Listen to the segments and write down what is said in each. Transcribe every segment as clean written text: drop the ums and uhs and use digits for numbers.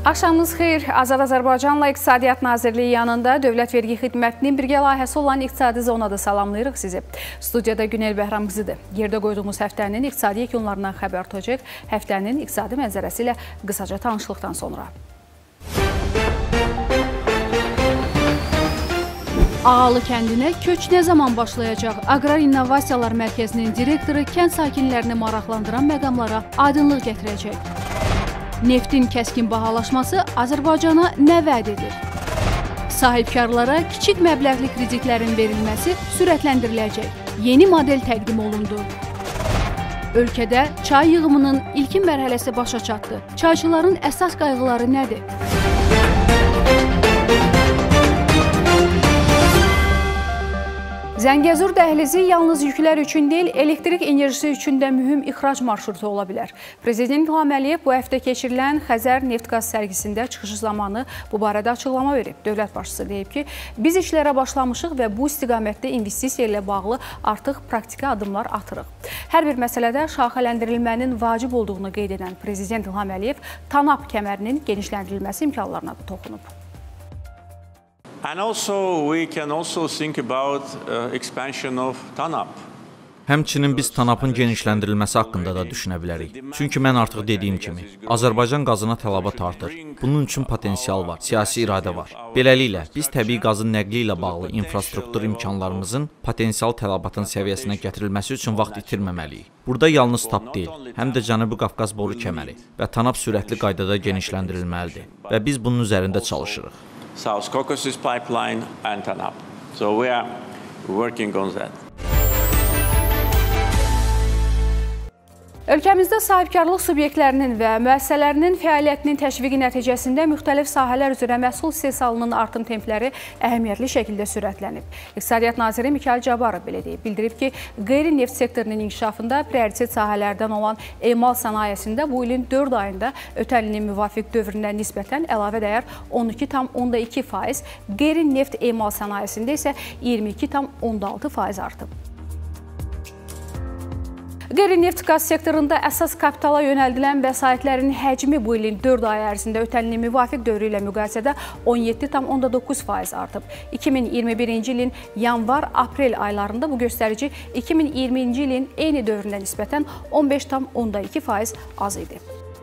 Axşamınız xeyir. Azad Azərbaycanla İqtisadiyyat Nazirliyi yanında Dövlət Vergi Xidmətinin birgə layihəsi olan İqtisadi Zonada salamlayırıq sizi. Studiyada Günel Bəhram qızıdır. Yerdə qoyduğumuz həftənin iqtisadi yekunlarından xəbər tutacaq. Həftənin iqtisadi mənzərəsi ilə qısaca tanışlıqdan sonra. Ağalı kəndinə köç nə zaman başlayacaq? Aqrar İnnovasiyalar Mərkəzinin direktoru kənd sakinlərini maraqlandıran məqamlara aydınlıq gətirəcək. Neftin kəskin bahalaşması Azərbaycana nə vəd edir? Sahibkarlara kiçik məbləğli kreditlərin verilməsi sürətləndiriləcək. Yeni model təqdim olundu. Ölkədə çay yığımının ilkin mərhələsi başa çatdı. Çayçıların əsas qayğıları nədir? Zəngəzur dəhlizi yalnız yüklər üçün deyil, elektrik enerjisi üçün də mühüm ixrac marşrutu ola bilər. Prezident İlham Əliyev bu həftə keçirilən Xəzər neft-qaz sərgisində çıxışı zamanı bu barədə açıqlama verib. Dövlət başçısı deyib ki, biz işlərə başlamışıq və bu istiqamətdə investisiya ilə bağlı artıq praktiki addımlar atırıq. Hər bir məsələdə şaxələndirilmənin vacib olduğunu qeyd edən Prezident İlham Əliyev TANAP kəmərinin genişləndirilməsi imkanlarına da toxunub. And also we can also think about expansion of TANAP. Həmçinin biz TANAP-ın genişləndirilməsi haqqında da düşünə bilərik. Çünki mən artıq dediyim kimi, Azərbaycan qazına tələbat artır. Bunun üçün potensial var, siyasi iradə var. Beləliklə, biz təbii qazın nəqli ilə bağlı infrastruktur imkanlarımızın potensial tələbatın səviyyəsinə gətirilməsi üçün vaxt itirməməliyik. Burada yalnız TAP deyil, həm də Cənubi Qafqaz boru kəməri və TANAP sürətli qaydada genişləndirilməlidir və biz bunun üzərində çalışırıq. South Caucasus pipeline and TANAP. So we are working on that. Ölkəmizdə sahibkarlıq subyektlərinin və müəssisələrinin fəaliyyətinin təşviqi nəticəsində müxtəlif sahələr üzrə məhsul istehsalının artım templəri əhəmiyyətli şəkildə sürətlənib. İqtisadiyyat naziri Mikayıl Cabbarov belə deyib. Bildirib ki, qeyri-neft sektorunun inkişafında prioritet sahələrdən olan emal sənayesində bu ilin 4 ayında ötən ilin müvafiq dövrünə nisbətən əlavə dəyər 12,2%, qeyri-neft emal sənayesində isə 22,6% artıb. Qeyri-neft-qaz sektorunda əsas kapitala yönəldilən vəsaitlərin həcmi bu ilin 4 ay ərzində ötən ilin müvafiq dövrü ilə müqayisədə 17,9% artıb. 2021-ci ilin yanvar-aprel aylarında bu göstərici 2020-ci ilin eyni dövrünə nisbətən 15,2% az idi.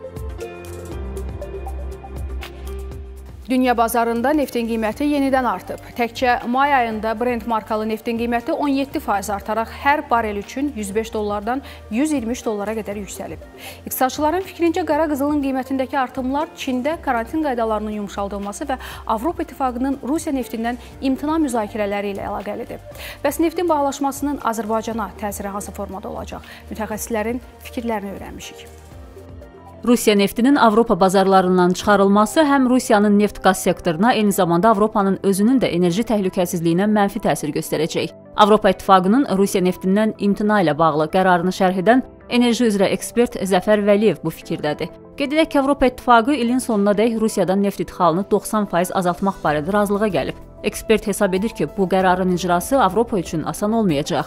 Dünya bazarında neftin qiyməti yenidən artıb. Təkcə may ayında Brent markalı neftin qiyməti 17% artaraq hər barel üçün 105 dollardan 123 dollara qədər yüksəlib. İqtisadçıların fikrincə qara qızılın qiymətindəki artımlar Çində karantin qaydalarının yumşaldılması və Avropa İttifaqının Rusiya neftindən imtina müzakirələri ilə əlaqəlidir. Bəs neftin bahalaşmasının Azərbaycana təsiri hansı formada olacaq? Mütəxəssislərin fikirlərini öyrənmişik. Rusiya neftinin Avropa bazarlarından çıxarılması həm Rusiyanın neft-qaz sektoruna, eyni zamanda Avropanın özünün də enerji təhlükəsizliyinə mənfi təsir göstərəcək. Avropa İttifaqının Rusiya neftindən imtina ilə bağlı qərarını şərh edən enerji üzrə ekspert Zəfər Vəliyev bu fikirdədir. Qeyd edək ki, Avropa İttifaqı ilin sonunadək Rusiyadan neft idxalını 90% azaltmaq barədə razılığa gəlib. Ekspert hesab edir ki, bu qərarın icrası Avropa üçün asan olmayacaq.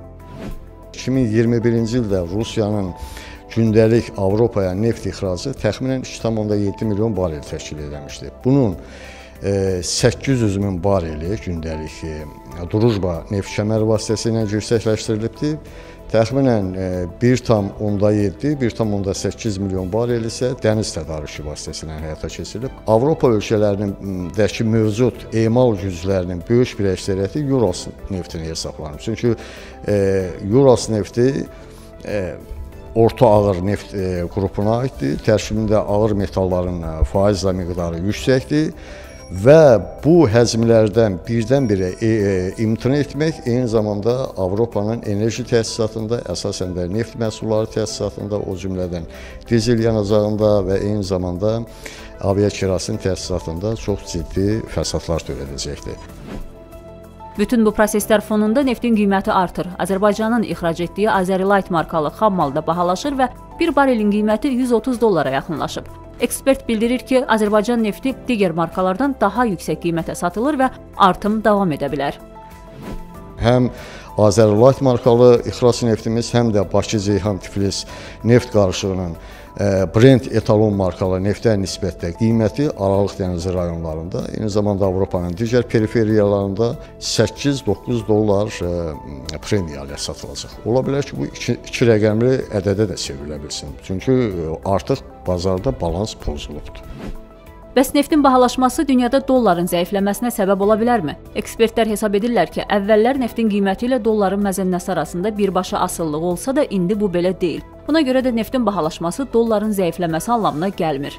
2021-ci ildə Rusiyanın gündəlik Avropaya neft ixracı təxminən 2,7 milyon barel təşkil edilmişdir. Bunun 800 min bareli gündəlik Drujba neft kəməri vasitəsilə yüksəkləşdirilibdir. Təxminən 1,7, 1,8 milyon barel isə dəniz tədarükü vasitəsilə həyata keçirilib. Avropa ölkələrindəki mövcud emal güclərinin böyük bir əksəriyyəti Urals neftini hesablanır. Çünki Urals nefti orta ağır neft qrupuna aiddir. Tərkibində ağır metalların faizlə miqdarı yüksəkdir və bu həcmlərdən birdən-birə imtina etmək eyni zamanda Avropanın enerji təsisatında, əsasən də neft məhsulları təsisatında, o cümlədən dizel yanacağında və eyni zamanda aviakerosinin təsisatında çox ciddi fəsadlar törədəcəkdir. Bütün bu proseslər fonunda neftin qiyməti artır. Azərbaycanın ixrac etdiyi Azəri-Light markalı xam mal da bahalaşır və bir barelin qiyməti 130 dollara yaxınlaşıb. Ekspert bildirir ki, Azərbaycan nefti digər markalardan daha yüksək qiymətə satılır və artım davam edə bilər. Həm Azəri-Light markalı ixrac neftimiz, həm də Bakı-Ceyhan-Tiflis neft qarışığının Brent etalon markalı neftə nisbətdə qiyməti Aralıq dənizi rayonlarında, eyni zamanda Avropanın digər periferiyalarında 8-9 dollar premiya ilə satılacaq. Ola bilər ki, bu iki rəqəmli ədədə də çevrilə bilsin. Çünki artıq bazarda balans pozulubdur. Bəs neftin bahalaşması dünyada dolların zəifləməsinə səbəb ola bilərmi? Ekspertlər hesab edirlər ki, əvvəllər neftin qiyməti ilə dolların məzənnəsi arasında birbaşa asıllıq olsa da indi bu belə deyil. Buna görə də neftin bahalaşması dolların zəifləməsi anlamına gəlmir.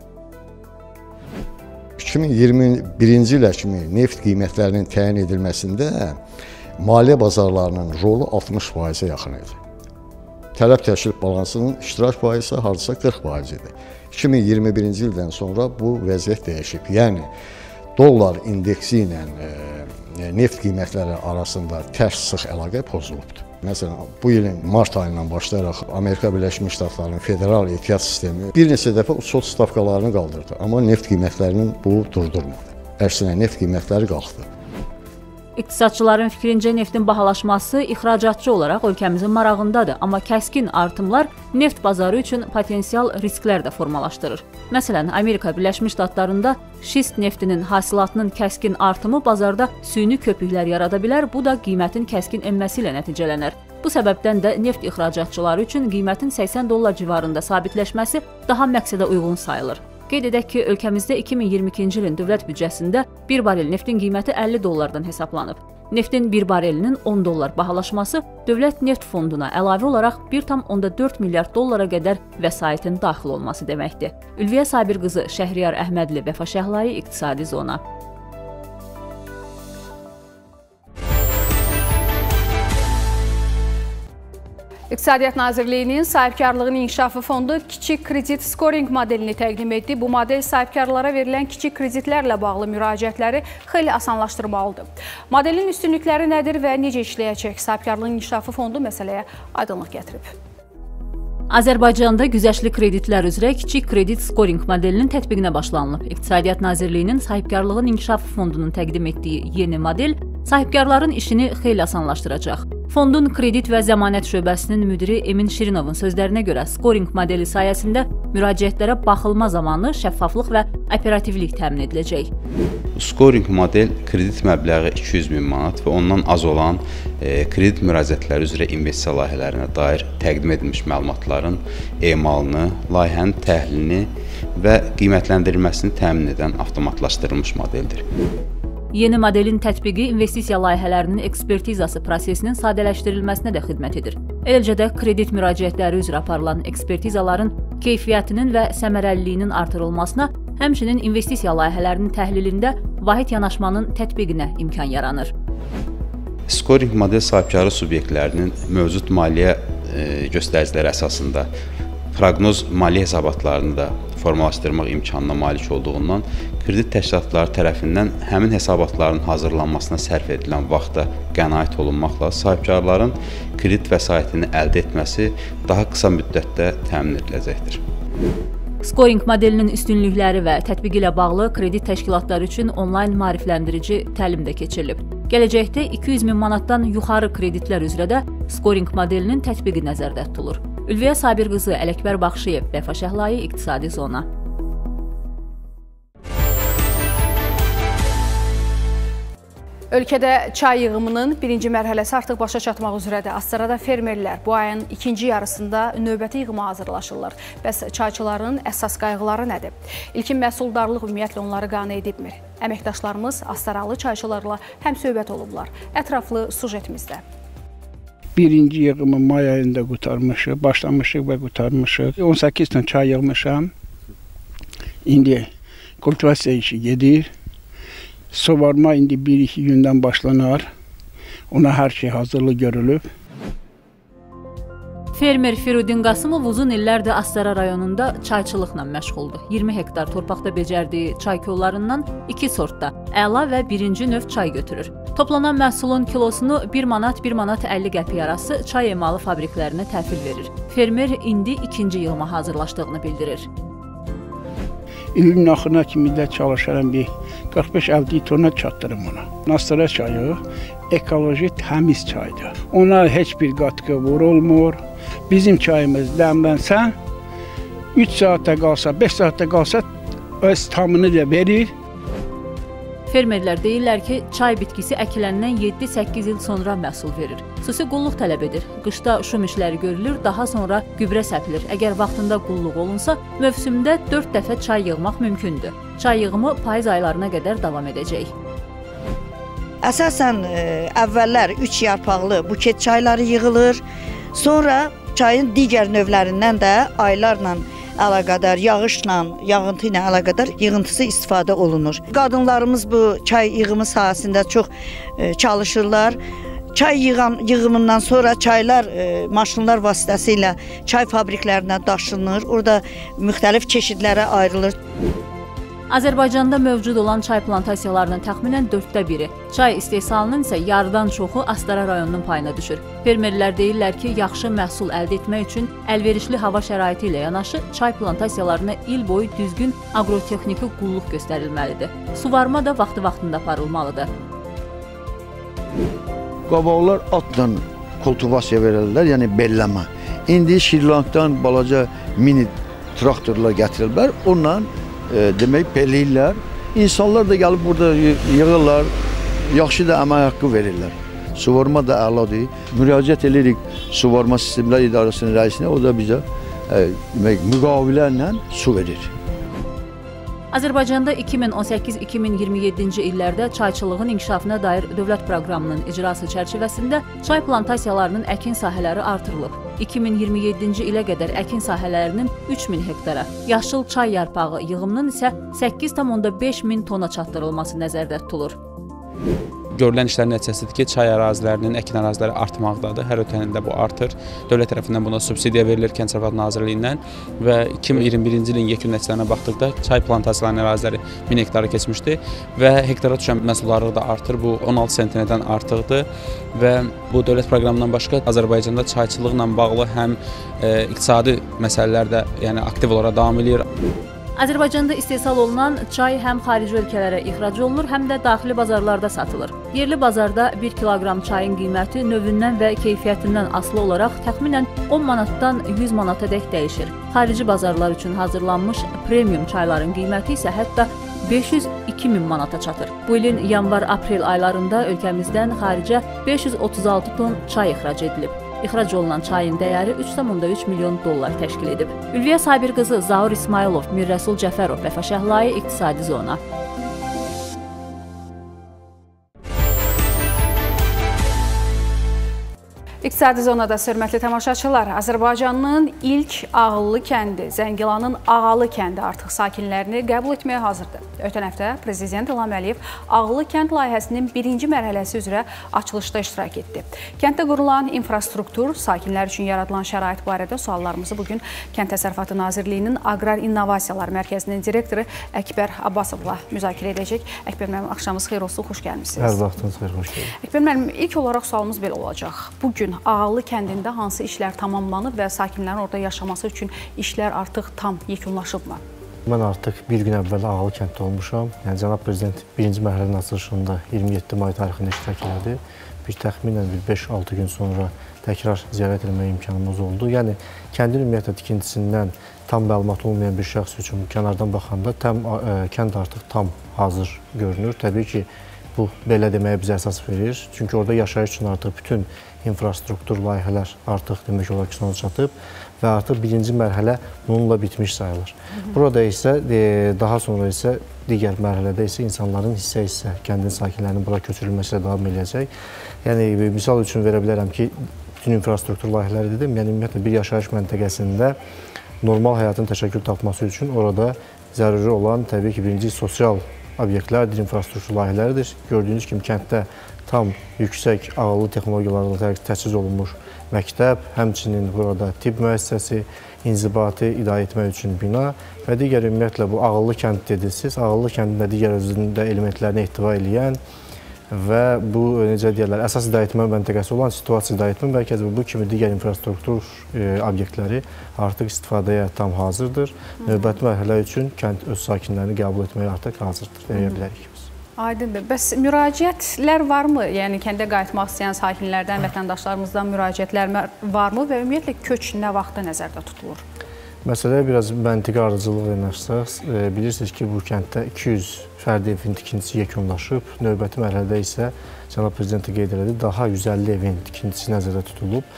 2021-ci ilə kimi neft qiymətlərinin təyin edilməsində maliyyə bazarlarının rolu 60%-ə yaxın idi. Tələb təklif balansının iştirak faizi hardasa 40% idi. 2021-ci ildən sonra bu vəziyyət dəyişib. Yəni, dollar indeksi ilə neft qiymətləri arasında tərs sıx əlaqə pozulubdur. Məsələn, bu ilin mart ayından başlayaraq Amerika Birləşmiş Ştatlarının federal ehtiyat sistemi bir neçə dəfə uçot stavkalarını qaldırdı. Amma neft qiymətlərinin bu durdurmadı. Əksinə, neft qiymətləri qalxdı. İqtisadçıların fikrincə neftin bahalaşması ixracatçı olaraq ölkəmizin marağındadır, amma kəskin artımlar neft bazarı üçün potensial risklər də formalaşdırır. Məsələn, Amerika Birləşmiş Ştatlarında şist neftinin hasilatının kəskin artımı bazarda süni köpüklər yarada bilər, bu da qiymətin kəskin enməsi ilə nəticələnər. Bu səbəbdən də neft ixracatçıları üçün qiymətin 80 dollar civarında sabitləşməsi daha məqsədə uyğun sayılır. Qeyd edək ki, ölkəmizdə 2022-ci ilin dövlət büdcəsində 1 barel neftin qiyməti 50 dollardan hesablanıb. Neftin 1 barelinin 10 dollar bahalaşması dövlət neft fonduna əlavə olaraq 1,4 milyard dollara qədər vəsaitin daxil olması deməkdir. Ülviyə Sabir qızı Şəhriyar Əhmədli, Vəfa Şəhlai, İqtisadi Zona. İqtisadiyyat Nazirliyinin Sahibkarlığın İnkişafı Fondu kiçik kredit skoring modelini təqdim etdi. Bu model sahibkarlara verilən kiçik kreditlərlə bağlı müraciətləri xeyli asanlaşdırmalıdır. Modelin üstünlükləri nədir və necə işləyəcək? Sahibkarlığın İnkişafı Fondu məsələyə aydınlıq gətirib. Azərbaycanda güzəştli kreditlər üzrə kiçik kredit skoring modelinin tətbiqinə başlanılıb. İqtisadiyyat Nazirliyinin Sahibkarlığın İnkişafı Fondunun təqdim etdiyi yeni model sahibkarların işini xeyli asanlaşdıracaq. Fondun kredit və zəmanət şöbəsinin müdiri Emin Şirinovun sözlərinə görə skoring modeli sayəsində müraciətlərə baxılma zamanı şəffaflıq və operativlik təmin ediləcək. Skoring model kredit məbləği 200 min manat və ondan az olan kredit müraciətləri üzrə investisiya layihələrinə dair təqdim edilmiş məlumatların emalını, layihənin təhlilini və qiymətləndirilməsini təmin edən avtomatlaşdırılmış modeldir. Yeni modelin tətbiqi investisiya layihələrinin ekspertizası prosesinin sadələşdirilməsinə də xidmət edir. Eləcə də kredit müraciətləri üzrə aparılan ekspertizaların keyfiyyətinin və səmərəliliyinin artırılmasına, həmçinin investisiya layihələrinin təhlilində vahid yanaşmanın tətbiqinə imkan yaranır. Skoring model sahibkarı subyektlərinin mövcud maliyyə göstəriciləri əsasında proqnoz maliyyə hesabatlarını da formalaşdırmaq imkanına malik olduğundan kredit təşkilatları tərəfindən həmin hesabatların hazırlanmasına sərf edilən vaxta qənaət olunmaqla sahibkarların kredit vəsaitini əldə etməsi daha qısa müddətdə təmin ediləcəkdir. Skoring modelinin üstünlükləri və tətbiqi ilə bağlı kredit təşkilatları üçün onlayn maarifləndirici təlim də keçirilib. Gələcəkdə 200 min manatdan yuxarı kreditlər üzrə də skoring modelinin tətbiqi nəzərdə tutulur. Ülviyə Sabir qızı, Ələkbər Baxşıyev, Vəfa Şəhlai, İqtisadi Zona. Ölkədə çay yığımının birinci mərhələsi artıq başa çatmaq üzrədir. Astarada fermerlər bu ayın ikinci yarısında növbəti yığıma hazırlaşırlar. Bəs çayçıların əsas qayğıları nədir? İlkin məhsuldarlıq ümumiyyətlə onları qane edibmir. Əməkdaşlarımız Astaralı çayçılarla həmsöhbət olublar. Ətraflı sujetimizdə. Birinci yığımı may ayında qutarmışıq, başlamışıq və qutarmışıq. 18 tane çay yığmışam. İndi kultivasiya işi gedir. Sovarma indi 1-2 gündən başlanar. Ona hər şey hazırlıq görülüb. Fermer Firudin Qasımov uzun illərdir Astara rayonunda çayçılıqla məşğuldur. 20 hektar torpaqda becərdiyi çay kollarından 2 sortda əla və birinci növ çay götürür. Toplanan məhsulun kilosunu 1 manat 1 manat 50 qəpik arası çay emalı fabriklərinə təhvil verir. Fermer indi ikinci yığıma hazırlaşdığını bildirir. İlin axırına kimi də çalışaram bir 45-50 tonna çatdırım ona. Astara çayı ekoloji təmiz çaydır. Ona heç bir qatqı vurulmur. Bizim çayımız dəmlənsə 3 saatdə qalsa, 5 saatdə qalsa öz tamını da verir. Fermerlər deyirlər ki, çay bitkisi əkiləndən 7-8 il sonra məhsul verir. Xüsusi qulluq tələb edir. Qışda şum işləri görülür, daha sonra gübrə səpilir. Əgər vaxtında qulluq olunsa, mövsümdə 4 dəfə çay yığmaq mümkündür. Çay yığımı payız aylarına qədər davam edəcək. Əsasən əvvəllər 3 yarpaqlı buket çayları yığılır. Sonra çayın digər növlərindən də aylarla əlaqədar, yağışla, yağıntı ilə əlaqədar yığıntısı istifadə olunur. Qadınlarımız bu çay yığımı sahəsində çox çalışırlar. Çay yığımından sonra çaylar maşınlar vasitəsilə çay fabriklərinə daşınır. Orada müxtəlif çeşidlərə ayrılır. Azərbaycanda mövcud olan çay plantasiyalarının təxminən 1/4-i, çay istehsalının isə yarıdan çoxu Astara rayonunun payına düşür. Fermerlər deyirlər ki, yaxşı məhsul əldə etmək üçün əlverişli hava şəraiti ilə yanaşı çay plantasiyalarına il boyu düzgün aqrotexniki qulluq göstərilməlidir. Suvarma da vaxtı-vaxtında aparılmalıdır. Qabaqlar atla kultivasiya verirlər, yəni belləmə. İndi Şirlankdan balaca mini traktorlar gətirirlər, onunla demək peləyirlər. İnsanlar da gəlib burada yığırlar, yaxşı da əmək haqqı verirlər. Suvarma da əladır. Müraciət edirik Suvarma Sistemlər İdarəsinin rəisinə, o da bizə müqavilərlə su verir. Azərbaycanda 2018-2027-ci illərdə çayçılığın inkişafına dair dövlət proqramının icrası çərçivəsində çay plantasiyalarının əkin sahələri artırılıb. 2027-ci ilə qədər əkin sahələrinin 3000 hektara, yaşıl çay yarpağı yığımının isə 8,5 min tona çatdırılması nəzərdə tutulur. Görülən işlərin nəticəsidir ki, çay ərazilərinin, əkin əraziləri artmaqdadır. Hər ötən ildə bu artır. Dövlət tərəfindən buna subsidiya verilir Kənd Təsərrüfatı Nazirliyindən və 2021-ci ilin yekun nəticələrinə baxdıqda çay plantasiyalarının əraziləri 1000 hektara keçmişdi və hektara düşən məhsuldarlıq da artır. Bu 16 sentinədən artıqdır və bu dövlət proqramından başqa Azərbaycanda çayçılıqla bağlı həm iqtisadi məsələlər də aktiv olaraq davam edir. Azərbaycanda istehsal olunan çay həm xarici ölkələrə ixrac olunur, həm də daxili bazarlarda satılır. Yerli bazarda 1 kiloqram çayın qiyməti növündən və keyfiyyətindən asılı olaraq təxminən 10 manatdan 100 manata dək dəyişir. Xarici bazarlar üçün hazırlanmış premium çayların qiyməti isə hətta 500-2000 manata çatır. Bu ilin yanvar-aprel aylarında ölkəmizdən xaricə 536 ton çay ixrac edilib. İxrac olunan çayın dəyəri 3,3 milyon dollar təşkil edib. Ülviyə Sabir qızı, Zaur İsmailov, Mirrəsul Cəfərov, Vəfa Şəhlai, İqtisadi Zona. İqtisadi Zonada hörmətli tamaşaçılar, Azərbaycanın ilk ağıllı kəndi, Zəngilanın Ağalı kəndi artıq sakinlərini qəbul etməyə hazırdır. Ötən həftə Prezident İlham Əliyev Ağıllı kənd layihəsinin 1-ci mərhələsi üzrə açılışda iştirak etdi. Kənddə qurulan infrastruktur, sakinlər üçün yaradılan şərait barədə suallarımızı bugün Kənd Təsərrüfatı Nazirliyinin Aqrar İnnovasiyalar Mərkəzinin direktoru Əkbər Abbasovla müzakirə edəcək. Əkbər müəllim, axşamınız xeyir olsun, xoş gəlmişsiniz. Hər vaxtınız xeyir, xoş gəldiniz. Əkbər müəllim, ilk olaraq sualımız belə olacaq. Bugün Ağalı kəndində hansı işlər tamamlanıb və sakinlərin orada yaşaması üçün işlər artıq tam yekunlaşıbmı? Mən artıq bir gün əvvəl Ağalı kənddə olmuşam. Yəni Cənab Prezident 1-ci mərhələnin açılışında 27 may tarixində iştirak elədi. Bir təxminən 5-6 gün sonra təkrar ziyarət etmək imkanımız oldu. Yəni kəndin ümumiyyətlə tikintisindən tam məlumat olmayan bir şəxs üçün kənardan baxanda kənd artıq tam hazır görünür. Təbii ki, bu belə deməyə bizə əsas verir. Çünki orada yaşayış üçün artıq bütün infrastruktur layihələr artıq demək olar ki, sona çatıb və artıq 1-ci mərhələ bununla bitmiş sayılır. Burada isə daha sonra isə digər mərhələdə isə insanların hissə-hissə kəndin sakinlərinin bura köçürülməsi ilə davam edəcək. Yəni misal üçün verə bilərəm ki, bütün infrastruktur layihələri dedim, yəni ümumiyyətlə bir yaşayış məntəqəsində normal həyatın təşəkkül tapması üçün orada zəruri olan təbii ki, birinci sosial obyektlərdir, infrastruktur layihələridir. Gördüyünüz kimi kənddə tam yüksək ağıllı texnologiyalarla təchiz olunmuş məktəb, həmçinin burada tibb müəssisəsi, inzibati idarə etmək üçün bina və digər ümumiyyətlə bu ağıllı kənd dediniz. Ağıllı kəndin də digər özündə elementlərini ehtiva eləyən və bu, necə deyirlər, əsas idarə etmə məntəqəsi olan situasiya idarə etmə mərkəzi və bu kimi digər infrastruktur obyektləri artıq istifadəyə tam hazırdır. Növbəti mərhələ üçün kənd öz sakinlərini qəbul etməyə artıq hazırdır, deyə bilərik biz. Aydındır. Bəs müraciətlər varmı? Yəni kəndə qayıtmaq istəyən sakinlərdən, vətəndaşlarımızdan müraciətlər varmı və ümumiyyətlə köç nə vaxtda nəzərdə tutulur? Məsələyə biraz məntiqi ardıcıllıq yanaşsaq, bilirsiniz ki, bu kənddə 200 fərdi evin tikintisi yekunlaşıb, növbəti mərhələdə isə Cənab Prezident qeyd elədi, daha 150 evin tikintisi nəzərdə tutulub.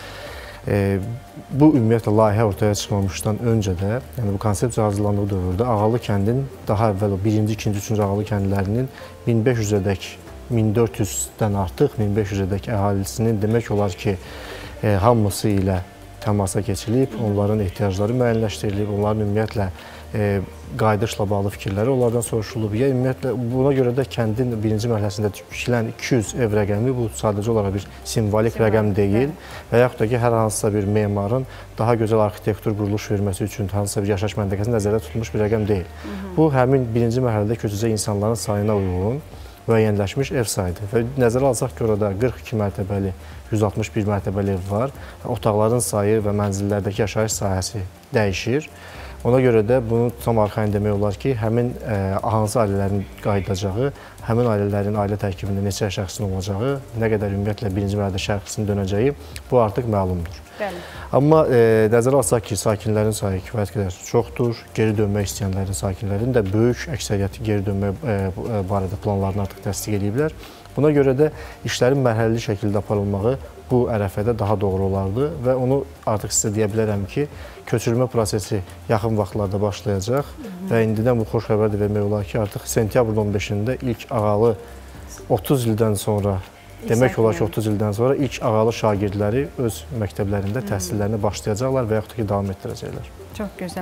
Bu ümumiyyətlə layihə ortaya çıxmamışdan öncə də, yəni bu konsepsiya hazırlandığı dövrdə Ağalı kəndin daha əvvəl o birinci, ikinci, üçüncü Ağalı kəndlərinin 1500-ədək, 1400-dən artıq 1500-ədək əhalisinin demək olar ki, hamısı ilə təmasa keçilib, onların ehtiyacları müəyyənləşdirilib, onların ümumiyyətlə qayıdışla bağlı fikirləri onlardan soruşulub. Ya ümumiyyətlə buna görə də kəndin birinci mərhələsində tikilən 200 ev rəqəmi bu sadəcə olaraq bir simvolik rəqəm deyil və yaxud da ki, hər hansısa bir memarın daha gözəl arxitektur quruluş verməsi üçün hansısa bir yaşayış məntəqəsində nəzərdə tutulmuş bir rəqəm deyil. Bu həmin birinci mərhələdə köçəcək insanların sayına uyğun müəyyənləşmiş ev sayıdır və nəzərə alsaq ki, orada 42 mərtəbəli, 161 mərtəbəli ev var. Otaqların sayı və mənzillərdəki yaşayış sahəsi dəyişir. Ona görə də bunu tam arxayın demək olar ki, həmin hansı ailələrin qayıdacağı, həmin ailələrin ailə tərkibində neçə şəxsin olacağı, nə qədər ümumiyyətlə birinci mərhələdə şəxsin dönəcəyi, bu artıq məlumdur. Bəli. Amma nəzərə alsaq ki, sakinlərin sayı kifayət qədər çoxdur, geri dönmək istəyənlərin, sakinlərin də böyük əksəriyyəti geri dönmək barədə planlarını artıq təsdiq ediblər. Buna görə də işlərin mərhələli şəkildə aparılmağı bu ərəfədə daha doğru olardı və onu artıq sizə deyə bilərəm ki, köçürülmə prosesi yaxın vaxtlarda başlayacaq və indidən bu xoş xəbər də vermək olar ki, artıq sentyabrın 15-də ilk Ağalı 30 ildən sonra, demək olar ki, 30 ildən sonra ilk Ağalı şagirdləri öz məktəblərində təhsillərini başlayacaqlar və yaxud da ki, davam etdirəcəklər. Çox gözəl.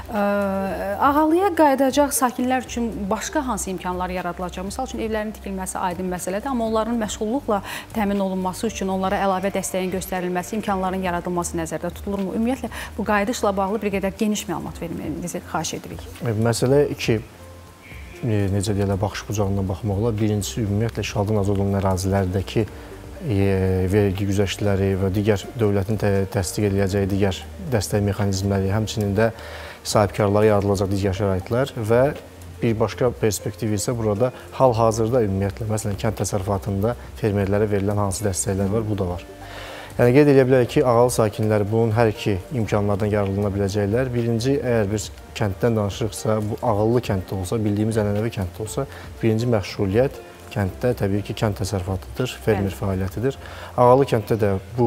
Ağalıya qayıdacaq sakinlər üçün başqa hansı imkanlar yaradılacaq? Misal üçün, evlərin tikilməsi aydın məsələdir, amma onların məşğulluqla təmin olunması üçün onlara əlavə dəstəyin göstərilməsi, imkanların yaradılması nəzərdə tutulurmu? Ümumiyyətlə, bu qayıdışla bağlı bir qədər geniş məlumat verməyinizi xahiş edirik. Məsələ iki, necə deyirlər, baxış bucağından baxmaq olar. Birincisi, ümumiyyətlə, işğaldan azad olunan ərazilərdəki vergi güzəştləri və digər dövlətin təsdiq ediləcəyi digər dəstək mexanizmləri, həmçinin də sahibkarlara yaradılacaq digər şəraitlər və bir başqa perspektiv isə burada hal-hazırda ümumiyyətlə, məsələn, kənd təsərrüfatında fermerlərə verilən hansı dəstəklər var, bu da var. Yəni, qeyd edə bilərik ki, Ağalı sakinləri bunun hər iki imkanlardan yararlana biləcəklər. Birinci, əgər bir kənddən danışırıqsa, bu Ağalı kənddə olsa, bildiyimiz ənənəvi kənddə olsa, birinci məşğuliyyət kənddə təbii ki, kənd təsərrüfatıdır, fermer fəaliyyətidir. Ağalı kənddə də bu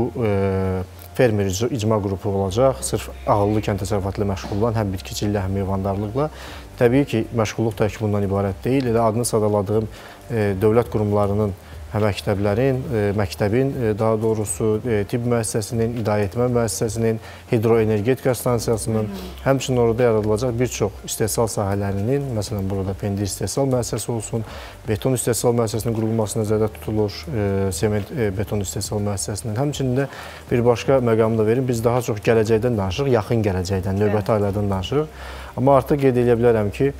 fermer icma qrupu olacaq, sırf ağıllı kənd təsərrüfatı ilə məşğul olan həm bitkiçiliklə, həm heyvandarlıqla. Təbii ki, məşğulluq tək bundan ibarət deyil, elə adını sadaladığım dövlət qurumlarının, məktəblərin, məktəbin, daha doğrusu tibb müəssisəsinin, idarəetmə müəssisəsinin, hidroenergetika stansiyasının, həmçinin orada yaradılacaq bir çox istehsal sahələrinin, məsələn, burada pendir istehsal müəssisəsi olsun, beton istehsal müəssisəsinin qurulması nəzərdə tutulur, sement beton istehsal müəssisəsinin. Həmçinin də bir başqa məqamı da verin, biz daha çox gələcəkdən danışırıq, yaxın gələcəkdən, növbəti aylardan danışırıq. Amma artıq qeyd edə bilərəm ki,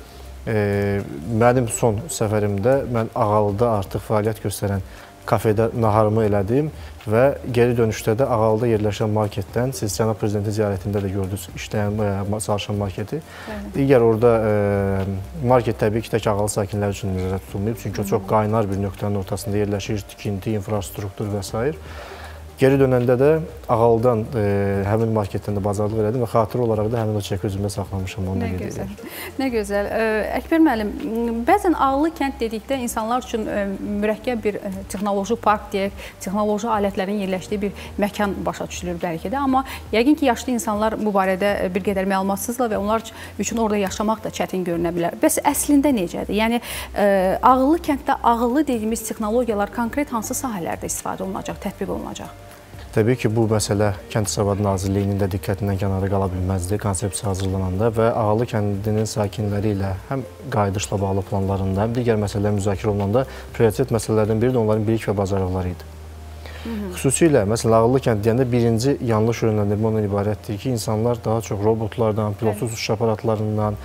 mənim son səfərimdə mən Ağalıda artıq fəaliyyət göstərən kafedə naharımı elədim və geri dönüşdə də Ağalıda yerləşən marketdən, siz Cənab Prezidentin ziyarətində də gördünüz işləyən, çalışan marketi. Digər orada market təbii ki, tək Ağalı sakinləri üçün nəzərdə tutulmayıb, çünki o çox qaynar bir nöqtənin ortasında yerləşir, tikinti, infrastruktur və s. Geri dönəndə də Ağalıdan həmin marketdən də bazarlıq elədim və xatırı olaraq da həmin o çeki özümdə saxlamışam. Nə gözəl. Nə gözəl. Əkbər müəllim, bəzən Ağalı kənd dedikdə insanlar üçün mürəkkəb bir texnoloji park deyək, texnoloji alətlərin yerləşdiyi bir məkan başa düşülür bəlkə də, amma yəqin ki, yaşlı insanlar bu barədə bir qədər məlumatsızlar və onlar üçün orada yaşamaq da çətin görünə bilər. Bəs əslində necədir? Yəni, ağıllı kənddə ağıllı dediyimiz texnologiyalar konkret hansı sahələrdə istifadə olunacaq, tətbiq olunacaq? Təbii ki, bu məsələ Kənd Təsərrüfatı Nazirliyinin də diqqətindən kənara qala bilməzdi konsepsiya hazırlananda və Ağalı kəndinin sakinləri ilə həm qayıdışla bağlı planlarında, həm digər məsələlər müzakirə olunanda prioritet məsələlərdən biri də onların bilik və bacarıqları idi. Xüsusilə, məsələn, Ağalı kənd deyəndə birinci yanlış yönləndirmə ondan ibarətdir ki, insanlar daha çox robotlardan, pilotsuz uçuş aparatlarından,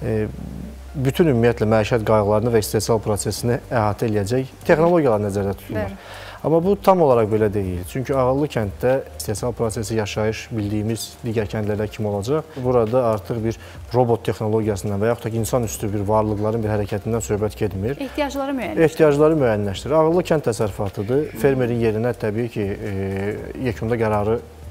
bütün ümumiyyətlə məişət qayğılarını və istehsal prosesini əhatə eləyəcək texnologiyalar nəzərdə tutulur. Amma bu tam olaraq belə deyil. Çünki Ağalı kənddə istehsal prosesi yaşayış bildiyimiz digər kəndlərdə kimi olacaq. Burada artıq bir robot texnologiyasından və yaxud da insanüstü bir varlıqların bir hərəkətindən söhbət getmir. Ehtiyacları müəyyənləşdirir. Ehtiyacları müəyyənləşdirir. Ağalı kənd təsərrüfatıdır. Fermerin yerinə təbii ki, yekunda qərarı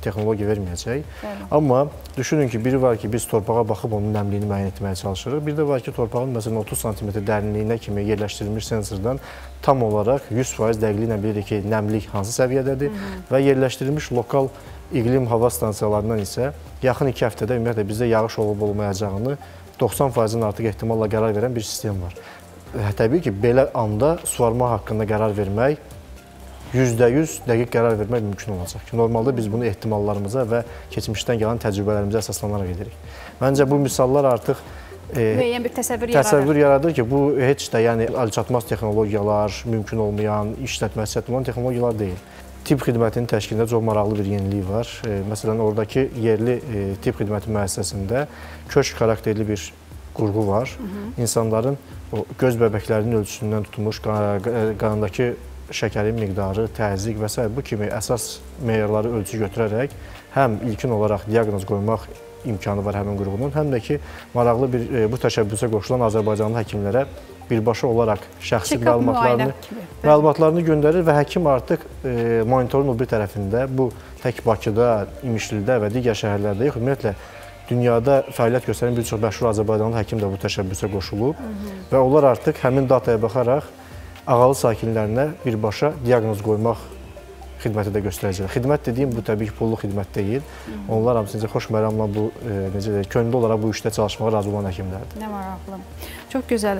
texnologiya verməyəcək. Amma düşünün ki, biri var ki, biz torpağa baxıb onun nəmliyini müəyyən etməyə çalışırıq. Bir də var ki, torpağın məsələn 30 sm dərinliyinə kimi yerləşdirilmiş sensordan tam olaraq 100% dəqiqliklə bilirik ki, nəmlik hansı səviyyədədir və yerləşdirilmiş lokal iqlim hava stansiyalarından isə yaxın 2 həftədə ümumiyyətlə bizdə yağış olub-olmayacağını 90%-dən artıq ehtimalla qərar verən bir sistem var. Təbii ki, belə anda suvarma haqqında qərar vermək, %100 dəqiq qərar vermək mümkün olacaq. Normalda biz bunu ehtimallarımıza və keçmişdən gələn təcrübələrimizə əsaslanaraq edirik. Məncə bu misallar artıq müəyyən bir təsəvvür yaradır ki, bu heç də yəni əlçatmaz texnologiyalar, mümkün olmayan, işlətməsi çətin olan texnologiyalar deyil. Tibb xidmətinin təşkilində çox maraqlı bir yenilik var. Məsələn, oradakı yerli tibb xidməti müəssisəsində köşk xarakterli bir qurğu var. İnsanların göz bəbəklərinin ölçüsündən tutulmuş qanındakı şəkərin miqdarı, təzyiq və s. bu kimi əsas meyarları ölçü götürərək həm ilkin olaraq diaqnoz qoymaq imkanı var həmin qurğunun, həm də ki, maraqlı bir bu təşəbbüsə qoşulan Azərbaycanlı həkimlərə birbaşa olaraq şəxsi məlumatlarını göndərir və həkim artıq monitorun o bir tərəfində bu tək Bakıda, İmişlidə və digər şəhərlərdə yox, ümumiyyətlə dünyada fəaliyyət göstərən bir çox məşhur Azərbaycanlı həkim də bu təşəbbüsə qoşulub və onlar artıq həmin dataya baxaraq ağalı sakinlərinə birbaşa diaqnoz qoymaq xidməti də göstərəcək. Xidmət dediyim bu təbii ki, pullu xidmət deyil. Onlar hamısı xoş məramla bu necə deyək, könüllü olaraq bu işdə çalışmağa razı olan həkimlərdir. Nə maraqlı. Çox gözəl.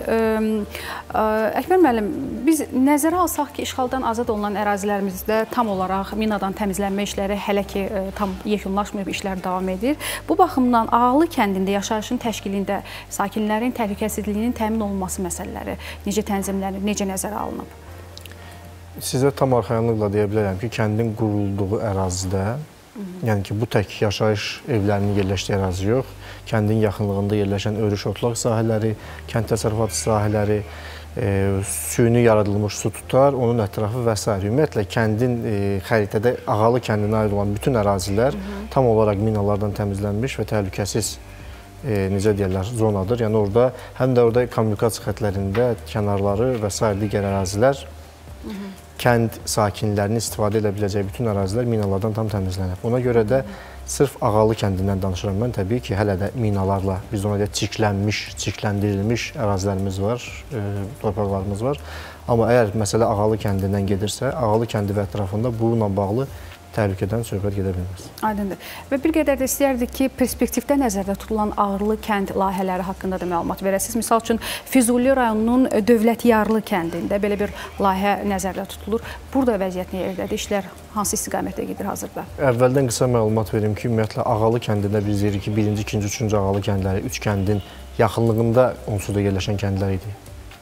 Əkbər müəllim, biz nəzərə alsaq ki, işğaldan azad olunan ərazilərimizdə tam olaraq minadan təmizlənmə işləri hələ ki tam yekunlaşmayıb, işlər davam edir. Bu baxımdan Ağalı kəndində yaşayışın təşkilində sakinlərin təhlükəsizliyinin təmin olunması məsələləri necə tənzimlənir, necə nəzərə alınıb? Sizə tam arxayanlıqla deyə bilərəm ki, kəndin qurulduğu ərazidə, yəni ki, bu tək yaşayış evlərinin yerləşdiyi ərazi yox, kəndin yaxınlığında yerləşən örüş otlaq sahələri, kənd təsərrüfatı sahələri, süni yaradılmış su tutar, onun ətrafı və s. Ümumiyyətlə, kəndin xəritədə Ağalı kəndinə aid olan bütün ərazilər tam olaraq minalardan təmizlənmiş və təhlükəsiz necə deyirlər, zonadır. Yəni orada, həm də orada kommunikasiya xətlərində kənarları və s. digər ərazilər kənd sakinlərinin istifadə edə biləcəyi bütün ərazilər minalardan tam təmizlənib. Ona görə də sırf Ağalı kəndindən danışıram mən. Təbii ki, hələ də minalarla, biz ona deyək, çirkləndirilmiş ərazilərimiz var, torpaqlarımız var. Amma əgər məsələ Ağalı kəndindən gedirsə, Ağalı kəndi və ətrafında bununla bağlı təhlükədən söhbət gedə bilməz. Aydındır. Və bir qədər də istəyərdik ki, perspektivdə nəzərdə tutulan Ağrılı kənd layihələri haqqında da məlumat verəsiniz. Misal üçün, Füzuli rayonunun Dövlətyarlı kəndində belə bir layihə nəzərdə tutulur. Burada vəziyyət nə yerdədir? İşlər hansı istiqamətdə gedir hazırda? Əvvəldən qısa məlumat verim ki, ümumiyyətlə Ağalı kəndində biz deyirik ki, 1-ci, 2-ci, 3-cü Ağalı kəndləri 3 kəndin yaxınlığında onsuz da yerləşən kəndlər idi.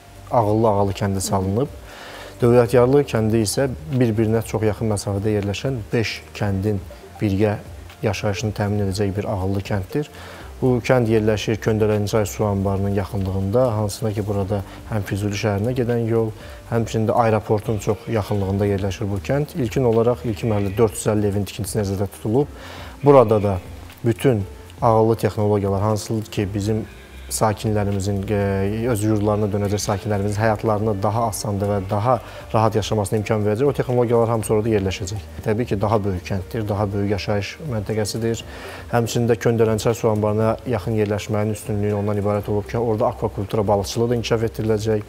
Ağalı kəndi salınıb. Dövlətyarlı kəndi isə bir-birinə çox yaxın məsafədə yerləşən 5 kəndin birgə yaşayışını təmin edəcək bir ağıllı kənddir. Bu kənd yerləşir Köndələnçay su anbarının yaxınlığında, hansına ki, burada həm Füzuli şəhərinə gedən yol, həmçində aeroportun çox yaxınlığında yerləşir bu kənd. İlkin olaraq, ilkin mərhələdə 450 evin tikintisi nəzərdə tutulub. Burada da bütün ağıllı texnologiyalar, hansı ki, bizim sakinlərimizin, öz yurdlarına dönəcək sakinlərimizin həyatlarını daha asandır və daha rahat yaşamasına imkan verəcək. O texnologiyalar hamısı orada yerləşəcək. Təbii ki, daha böyük kənddir, daha böyük yaşayış məntəqəsidir. Həmçində Köndələnçay su anbarına yaxın yerləşməyin üstünlüyü ondan ibarət olub ki, orada akvakultura, balıqçılığı da inkişaf etdiriləcək.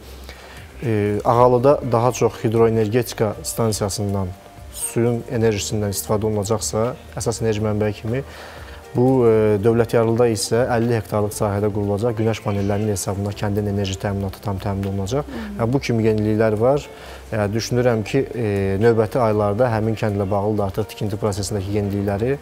Ağalıda daha çox hidroenergetika stansiyasından, suyun enerjisindən istifadə olunacaqsa, əsas enerji mənbəyi kimi, bu Dövlətyarlıda isə 50 hektarlıq sahədə qurulacaq günəş panellərinin hesabına kəndin enerji təminatı tam təmin olunacaq. Bu kimi yeniliklər var. Düşünürəm ki, növbəti aylarda həmin kəndlə bağlı da artıq tikinti prosesindəki yenilikləri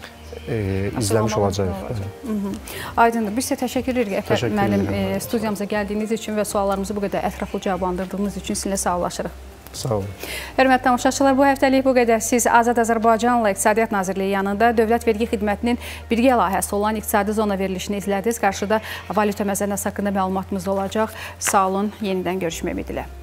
izləmiş olacaq. Aydındır. Biz sizə təşəkkür edirik Əkbər müəllim studiyamıza gəldiyiniz üçün və suallarımızı bu qədər ətraflı cavablandırdığınız üçün sizinlə sağollaşırıq. Sağ olun. Hörmətli tamaşaçılar, bu həftəlik bu qədər. Siz Azad Azərbaycanla İqtisadiyyat Nazirliyi yanında Dövlət Vergi Xidmətinin birgə layihəsi olan iqtisadi zona verilişini izlədiniz. Qarşıda valyuta məzənnəsi haqqında məlumatımız olacaq. Sağ olun, yenidən görüşmək ümidi ilə.